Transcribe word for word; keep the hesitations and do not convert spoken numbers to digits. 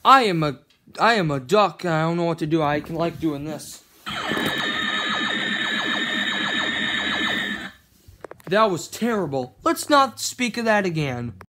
I am a, I am a duck. I don't know what to do. I can like doing this. That was terrible. Let's not speak of that again.